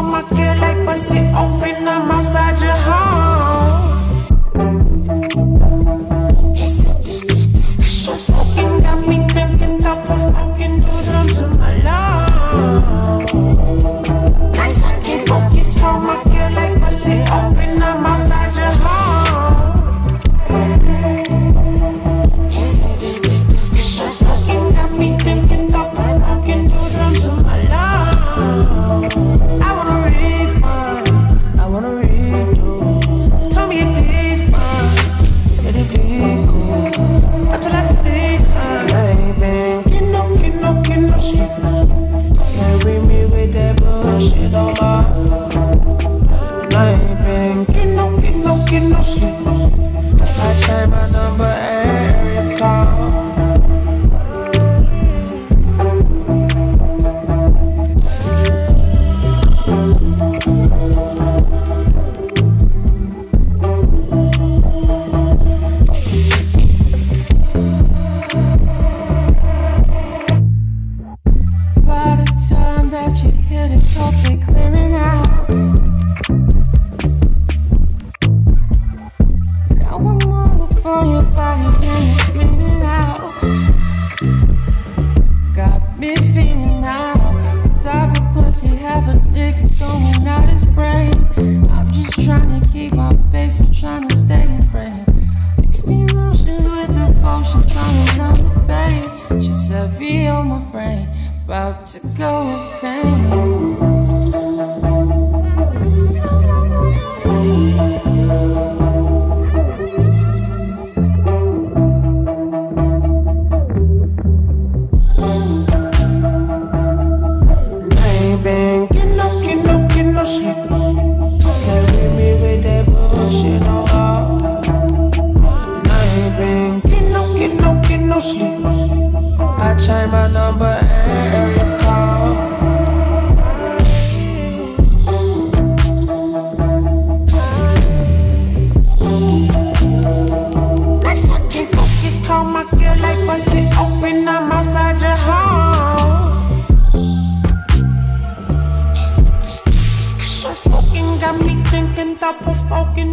call my girl like bust it open, I'm outside your home. It's a discussion smoking, got me thinking thought provoking, do something to my love. Nice I can't focus, call my girl like bust it open, I'm outside your home. It's a discussion smoking, got me thinking thought provoking, do something to my love. I wanna refund, I wanna redo. Told me it'd be fun, you said it'd be cool. Until I see sun, I ain't been getting no shit. Can't read me with that bullshit on my. I ain't been getting no shit. I changed my number every call. By the time that you hear this, hope they clearing out. Now I'm all up on your body and you're screaming out. Got me feeling now. Type of pussy, half a nigga throwing out his brain. I'm just trying to keep my base, but trying to stay in frame. Mixed emotions with devotion, trying to numb the pain. She's heavy on my brain, about to go insane. I ain't been getting no shit. Can't read me with that bullshit no more. I ain't been getting no sleep. I changed my number every call. Nice I can't focus, call my girl like bust it open, I'm outside your home. It's a discussion smoking, got me thinking thought provoking,